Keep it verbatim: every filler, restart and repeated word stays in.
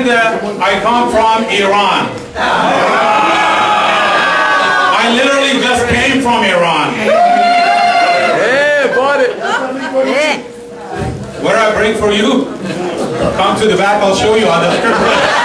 And uh, I come from Iran. I literally just came from Iran. Yeah, bought it. What do I bring for you? Come to the back, I'll show you how to